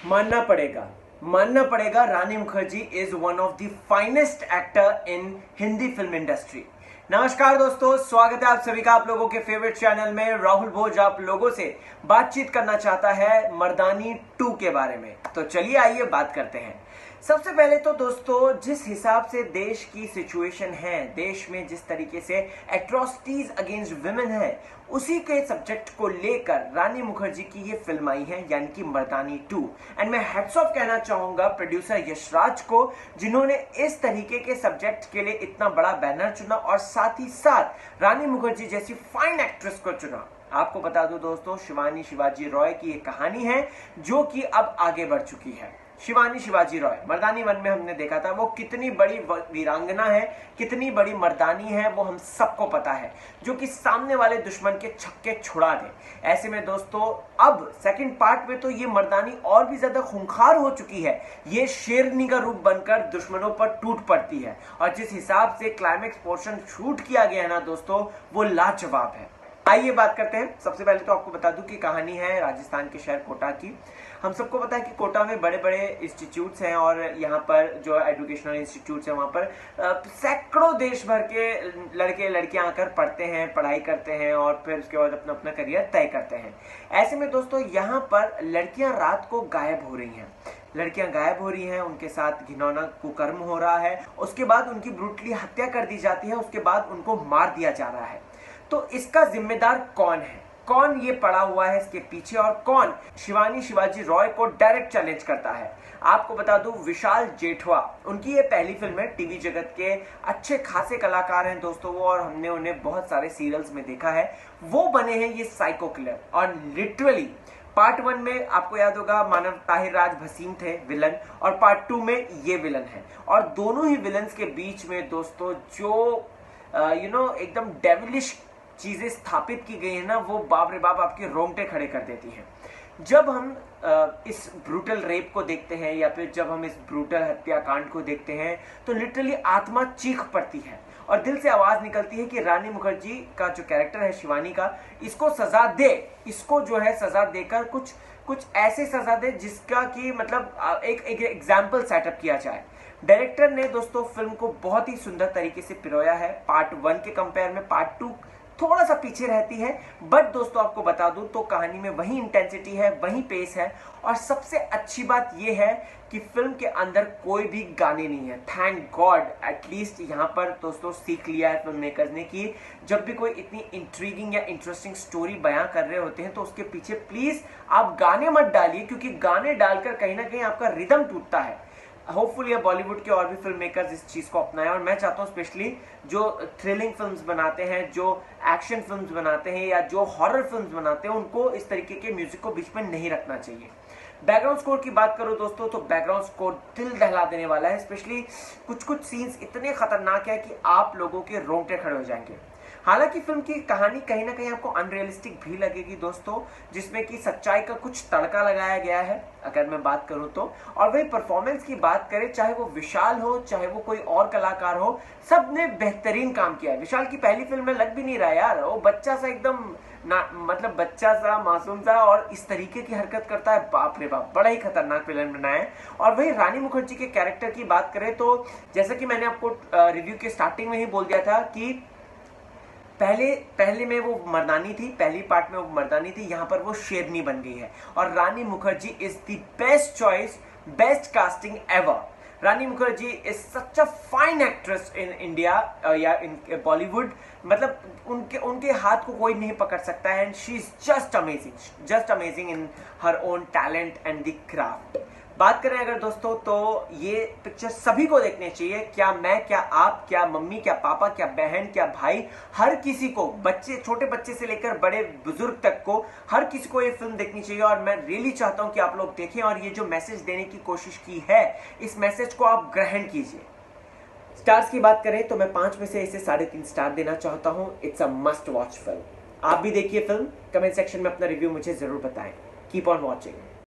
मानना पड़ेगा Rani Mukherjee is one of the finest actor in Hindi film industry. नमस्कार दोस्तों, स्वागत है आप सभी का आप लोगों के फेवरेट चैनल में। राहुल भोज आप लोगों से बातचीत करना चाहता है मर्दानी 2 के बारे में। तो चलिए आइए बात करते हैं। सबसे पहले तो दोस्तों, जिस हिसाब से देश की सिचुएशन है, देश में जिस तरीके से एट्रोसिटीज अगेंस्ट विमेन है, उसी के सब्जेक्ट को लेकर रानी मुखर्जी की ये फिल्म आई है, यानी कि मर्दानी 2। एंड मैं हैट्स ऑफ कहना चाहूंगा प्रोड्यूसर यशराज को, जिन्होंने इस तरीके के सब्जेक्ट के लिए इतना बड़ा बैनर चुना और साथ ही साथ रानी मुखर्जी जैसी फाइन एक्ट्रेस को चुना। आपको बता दूं दोस्तों, शिवानी शिवाजी रॉय की ये कहानी है जो कि अब आगे बढ़ चुकी है। शिवानी शिवाजी रॉय मर्दानी 1 में हमने देखा था, वो कितनी बड़ी वीरांगना है, कितनी बड़ी मर्दानी है, वो हम सबको पता है, जो कि सामने वाले दुश्मन के छक्के छुड़ा दे। ऐसे में दोस्तों अब सेकंड पार्ट में तो ये मर्दानी और भी ज्यादा खूंखार हो चुकी है। ये शेरनी का रूप बनकर दुश्मनों पर टूट पड़ती है और जिस हिसाब से क्लाइमेक्स पोर्शन शूट किया गया है ना दोस्तों, वो लाजवाब है। आइए बात करते हैं। सबसे पहले तो आपको बता दूं कि कहानी है राजस्थान के शहर कोटा की। हम सबको पता है कि कोटा में बड़े बड़े इंस्टीट्यूट्स हैं और यहाँ पर जो एजुकेशनल इंस्टीट्यूट्स हैं वहाँ पर सैकड़ों देश भर के लड़के लड़कियां आकर पढ़ते हैं, पढ़ाई करते हैं और फिर उसके बाद अपना अपना करियर तय करते हैं। ऐसे में दोस्तों यहाँ पर लड़कियां रात को गायब हो रही हैं। लड़कियां गायब हो रही हैं, उनके साथ घिनौना कुकर्म हो रहा है, उसके बाद उनकी ब्रूटली हत्या कर दी जाती है, उसके बाद उनको मार दिया जा रहा है। तो इसका जिम्मेदार कौन है, कौन ये पड़ा हुआ है इसके पीछे और कौन शिवानी शिवाजी रॉय को डायरेक्ट चैलेंज करता है? आपको बता दूं, विशाल जेठवा, उनकी ये पहली फिल्म है। टीवी जगत के अच्छे खासे कलाकार हैं दोस्तों वो, और हमने उन्हें बहुत सारे सीरियल्स में देखा है। वो बने हैं ये साइको किलर। और लिटरली पार्ट 1 में आपको याद होगा मानव ताहिर राज भसीन थे विलन, और पार्ट 2 में ये विलन है। और दोनों ही विलन्स के बीच में दोस्तों जो एकदम डेविलिश चीजें स्थापित की गई है ना, वो बाप रे बाप आपके रोंगटे खड़े कर देती हैं। जब हम इस ब्रूटल रेप को देखते हैं या फिर जब हम इस ब्रूटल हत्याकांड को देखते हैं तो लिटरली आत्मा चीख पड़ती है और दिल से आवाज निकलती है कि रानी मुखर्जी का जो कैरेक्टर है शिवानी का, इसको सजा दे, इसको जो है सजा देकर कुछ ऐसे सजा दे जिसका कि मतलब एक एग्जाम्पल सेटअप किया जाए। डायरेक्टर ने दोस्तों फिल्म को बहुत ही सुंदर तरीके से पिरोया है। पार्ट 1 के कंपेयर में पार्ट 2 थोड़ा सा पीछे रहती है, बट दोस्तों आपको बता दूं तो कहानी में वही इंटेंसिटी है, वही पेस है। और सबसे अच्छी बात यह है कि फिल्म के अंदर कोई भी गाने नहीं है। थैंक गॉड, एटलीस्ट यहाँ पर दोस्तों सीख लिया है फिल्म मेकर्स ने कि जब भी कोई इतनी इंट्रीगिंग या इंटरेस्टिंग स्टोरी बयां कर रहे होते हैं तो उसके पीछे प्लीज आप गाने मत डालिए, क्योंकि गाने डालकर कहीं ना कहीं आपका रिदम टूटता है। होपफुली ये बॉलीवुड के और भी फिल्म मेकर्स इस चीज को अपनाएं, और मैं चाहता हूं स्पेशली जो थ्रिलिंग फिल्म्स बनाते हैं, जो एक्शन फिल्म्स बनाते हैं या जो हॉरर फिल्म्स बनाते हैं, उनको इस तरीके के म्यूजिक को बीच में नहीं रखना चाहिए। बैकग्राउंड स्कोर की बात करो दोस्तों तो बैकग्राउंड स्कोर दिल दहला देने वाला है। स्पेशली कुछ सीन्स इतने खतरनाक है कि आप लोगों के रोंगटे खड़े हो जाएंगे। हालांकि फिल्म की कहानी कहीं ना कहीं आपको अनरियलिस्टिक भी लगेगी दोस्तों, जिसमें कि सच्चाई का कुछ तड़का लगाया गया है अगर मैं बात करूं तो। और वही परफॉर्मेंस की बात करें, चाहे वो विशाल हो चाहे वो कोई और कलाकार हो, सब ने बेहतरीन काम किया है। विशाल की पहली फिल्म में लग भी नहीं रहा यार, वो बच्चा सा एकदम मतलब बच्चा सा मासूम सा और इस तरीके की हरकत करता है, बाप रे बाप, बड़ा ही खतरनाक विलन बनाया है। और वही रानी मुखर्जी के कैरेक्टर की बात करें तो जैसा कि मैंने आपको रिव्यू के स्टार्टिंग में ही बोल दिया था कि पहले में वो मर्दानी थी, पहली पार्ट में वो मर्दानी थी, यहाँ पर वो शेरनी बन गई है। और Rani Mukherjee is the best choice, best casting ever. Rani Mukherjee is such a fine actress in India या इन बॉलीवुड। मतलब उनके हाथ को कोई नहीं पकड़ सकता है। And she is just amazing in her own talent and the craft. बात करें अगर दोस्तों तो ये पिक्चर सभी को देखनी चाहिए। क्या मैं, क्या आप, क्या मम्मी, क्या पापा, क्या बहन, क्या भाई, हर किसी को, बच्चे, छोटे बच्चे से लेकर बड़े बुजुर्ग तक को, हर किसी को ये फिल्म देखनी चाहिए। और मैं रियली चाहता हूं कि आप लोग देखें और ये जो मैसेज देने की कोशिश की है, इस मैसेज को आप ग्रहण कीजिए। स्टार्स की बात करें तो मैं 5 में से इसे 3.5 स्टार देना चाहता हूं। It's a must watch film. आप भी देखिए फिल्म, कमेंट सेक्शन में अपना रिव्यू मुझे जरूर बताएं। Keep on watching.